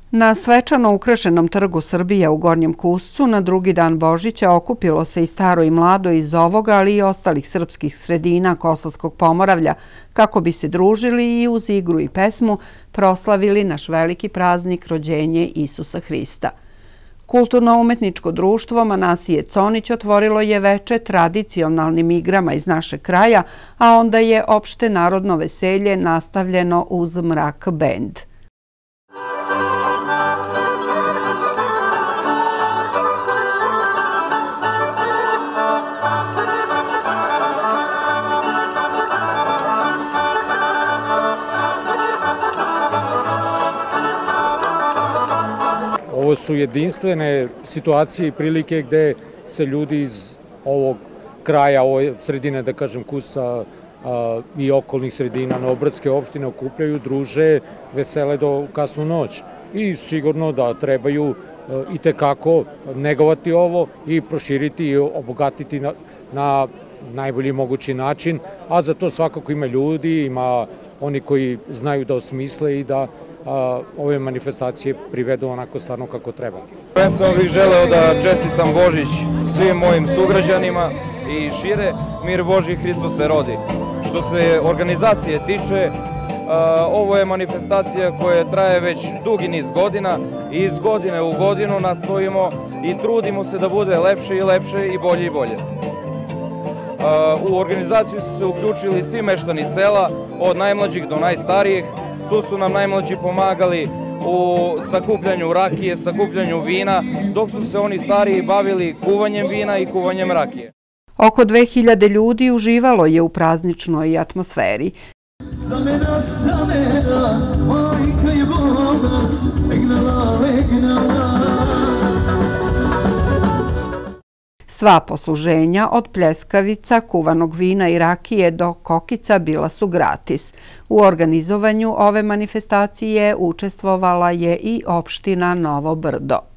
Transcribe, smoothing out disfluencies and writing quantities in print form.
Na svečano ukrašenom trgu Srbija u Gornjem Kuscu na drugi dan Božića okupilo se i staro i mlado iz ovoga, ali i ostalih srpskih sredina Kosovskog Pomoravlja, kako bi se družili i uz igru i pesmu proslavili naš veliki praznik rođenje Isusa Hrista. Kulturno-umetničko društvo Manasije Conić otvorilo je veče tradicionalnim igrama iz našeg kraja, a onda je opšte narodno veselje nastavljeno uz Mrak bend. Ovo su jedinstvene situacije i prilike gde se ljudi iz ovog kraja, ove sredine, da kažem, Kusa i okolnih sredina, Noobradske opštine okupljaju, druže, vesele do kasnu noć. I sigurno da trebaju i tekako negovati ovo i proširiti i obogatiti na najbolji mogući način, a za to svakako ima ljudi, ima oni koji znaju da osmisle i da ove manifestacije privedu onako stvarno kako treba. Prvenstveno bih želeo da čestitam Božić svim mojim sugrađanima i šire, mir Božji, Hristos se rodi. Što se organizacije tiče, ovo je manifestacija koja traje već dugi niz godina i iz godine u godinu nastojimo i trudimo se da bude lepše i lepše i bolje i bolje. U organizaciju su se uključili svi meštani sela, od najmlađih do najstarijih. Tu su nam najmlađi pomagali u sakupljanju rakije, sakupljanju vina, dok su se oni stariji bavili kuvanjem vina i kuvanjem rakije. Oko 2000 ljudi uživalo je u prazničnoj atmosferi. Sva posluženja od pljeskavica, kuvanog vina i rakije do kokica bila su gratis. U organizovanju ove manifestacije učestvovala je i opština Novo Brdo.